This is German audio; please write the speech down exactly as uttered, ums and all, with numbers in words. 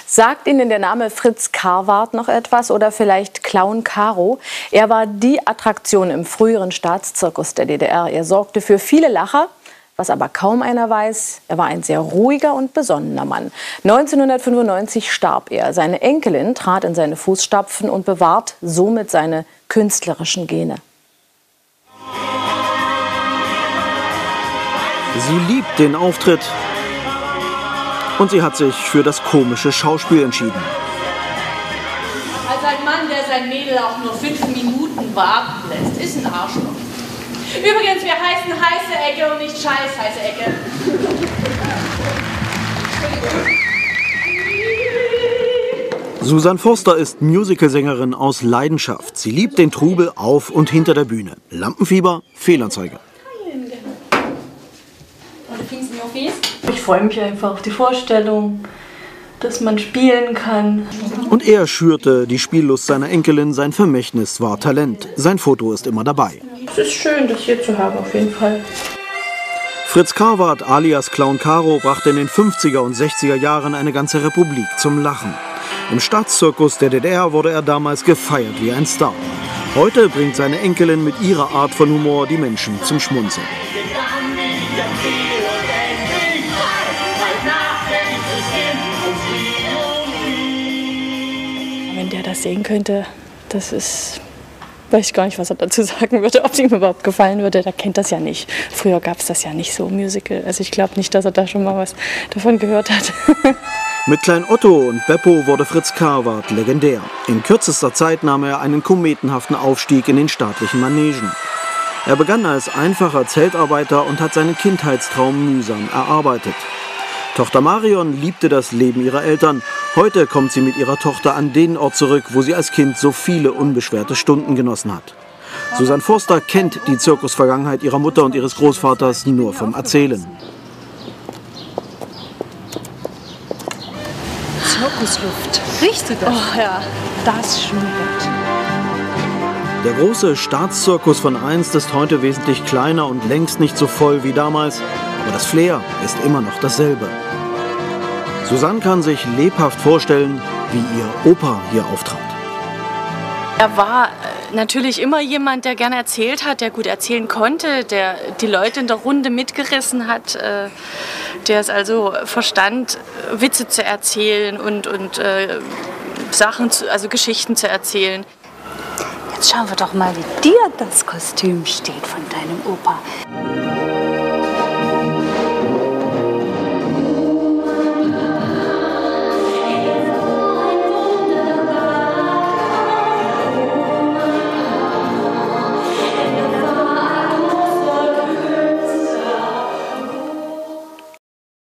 Sagt Ihnen der Name Fritz Karwart noch etwas oder vielleicht Clown Karo? Er war die Attraktion im früheren Staatszirkus der D D R. Er sorgte für viele Lacher. Was aber kaum einer weiß, er war ein sehr ruhiger und besonnener Mann. neunzehnhundertfünfundneunzig starb er. Seine Enkelin trat in seine Fußstapfen und bewahrt somit seine künstlerischen Gene. Sie liebt den Auftritt und sie hat sich für das komische Schauspiel entschieden. Als ein Mann, der sein Mädel auch nur fünf Minuten warten lässt, ist ein Arschloch. Übrigens, wir heißen heiße Ecke und nicht scheiß heiße Ecke. Susan Forster ist Musicalsängerin aus Leidenschaft. Sie liebt den Trubel auf und hinter der Bühne. Lampenfieber, Fehlanzeige. Ich freue mich einfach auf die Vorstellung, dass man spielen kann. Und er schürte die Spiellust seiner Enkelin. Sein Vermächtnis war Talent. Sein Foto ist immer dabei. Es ist schön, das hier zu haben, auf jeden Fall. Fritz Karwart alias Clown Karo brachte in den fünfziger und sechziger Jahren eine ganze Republik zum Lachen. Im Staatszirkus der D D R wurde er damals gefeiert wie ein Star. Heute bringt seine Enkelin mit ihrer Art von Humor die Menschen zum Schmunzeln. Wenn der das sehen könnte, das ist, weiß ich gar nicht, was er dazu sagen würde, ob es ihm überhaupt gefallen würde. Der kennt das ja nicht. Früher gab es das ja nicht so, Musical. Also ich glaube nicht, dass er da schon mal was davon gehört hat. Mit Klein Otto und Beppo wurde Fritz Karwart legendär. In kürzester Zeit nahm er einen kometenhaften Aufstieg in den staatlichen Manegen. Er begann als einfacher Zeltarbeiter und hat seinen Kindheitstraum mühsam erarbeitet. Tochter Marion liebte das Leben ihrer Eltern. Heute kommt sie mit ihrer Tochter an den Ort zurück, wo sie als Kind so viele unbeschwerte Stunden genossen hat. Susan Forster kennt die Zirkusvergangenheit ihrer Mutter und ihres Großvaters nur vom Erzählen. Zirkusluft. Riechst du das? Oh ja, das schmeckt. Der große Staatszirkus von einst ist heute wesentlich kleiner und längst nicht so voll wie damals. Aber das Flair ist immer noch dasselbe. Susanne kann sich lebhaft vorstellen, wie ihr Opa hier auftrat. Er war natürlich immer jemand, der gerne erzählt hat, der gut erzählen konnte, der die Leute in der Runde mitgerissen hat, der es also verstand, Witze zu erzählen und, und äh, Sachen, zu, also Geschichten zu erzählen. Jetzt schauen wir doch mal, wie dir das Kostüm steht von deinem Opa.